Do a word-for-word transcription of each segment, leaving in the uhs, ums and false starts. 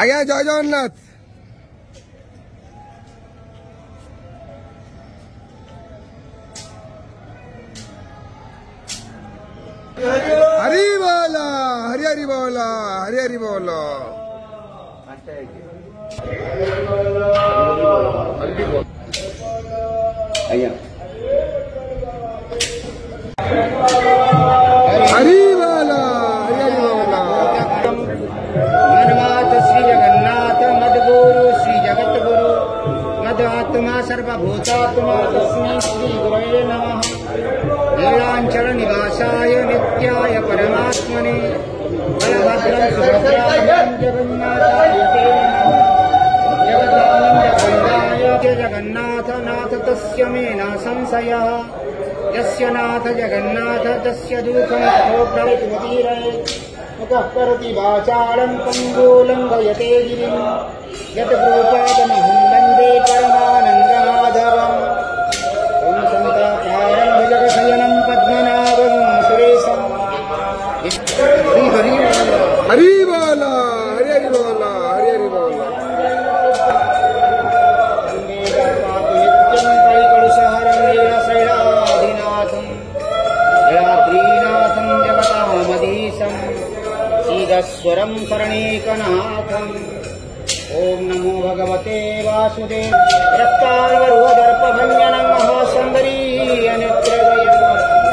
ଆଜ୍ଞା ଜୟ ଜଗନ୍ନାଥ। हरि बोल हरि हरि बोल हरि हरि बोल। हरि बोल हरि हरि बोल। मनवात श्री जगन्नाथ मद्गुरु श्री जगत गुरु मदात्मा सर्वभूतात्मा तस्मै श्री गुरवे नमः। नीलांचल निवासाय नित्याय परमात्मने बलभद्रं सुभद्राभ्यां जगन्नाथाय ते नमः। जगदानन्दगङ्गाय जगन्नाथ नाथ तस्य मे न संशयः। यस्य नाथ जगन्नाथ तस्य दुःखं तथोप्रतिरये मुखः करोति वाचालं पङ्गुलं गयते गिरिं यत्कृपातमहं वन्दे परमानन्दमाधवम्। ॐ शन्ताकारं भुजगशयनं पद्मनाभं सुरेशं। हरि हरि हरि बोल हरि हरि बोल हरि हरि बोल। नित्यं परिकलुषहरं लीलाशैलाधिनाथं जयाद्रीनाथं जगतामधीशं ईदस्वरं शरणैकनाथम्। ॐ नमो भगवते वासुदेव रक्तार्वरुहदर्पभञ्जनं महासुन्दरीयनेत्रद्वयं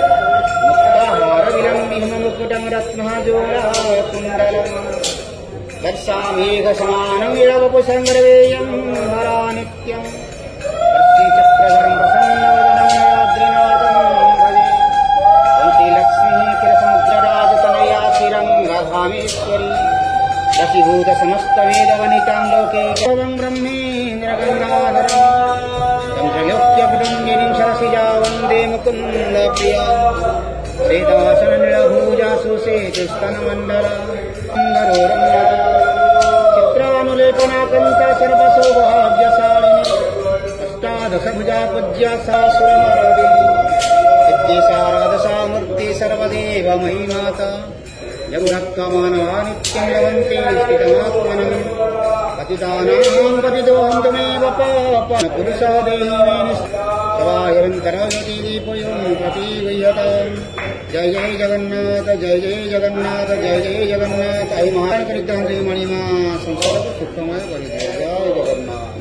मुक्ताहारविलम्बितमुकुटं रत्नजोड़कुण्डलं दर्शामेघसमानं इळवपुसङ्ग्रवेयं हरानित्यं लक्ष्मीचक्रधरं प्रसन्नवदनं याद्रिनाथं भजे। ॐ श्रीलक्ष्मीः किलसमुद्रराजतनया श्रीरङ्गधामेश्वरी रसिभूत समस्त वेदवनितां लोके केवलं ब्रह्मेन्द्रगङ्गाधरं चन्द्रयोक्त्यपदङ्गिनीं सरसिजा वन्दे मुकुन्दप्रिया। वेदासननिलभूजा सुसेतुस्तनमण्डला चित्रानुलेपनाकन्ता सर्वसौभाग्यशालिनी अष्टादशभुजा पूज्या सा सुरमरदिनी विद्येशाराधसा मूर्ति सर्वदेव मयि माता। जगुरक्तमानवा नित्यं लवन्ते स्थितमात्मनं पतितानां पतितोऽहं त्वमेव पापं पुरुषा देहि मे निष्ठवायरन्तरगतिदीपयों प्रतिगृह्यताम्। जय जय जगन्नाथ जय जय जगन्नाथ जय जय जगन्नाथ। आई महान परिग्रह मणिमा संसार सुखमय कर जय जगन्नाथ।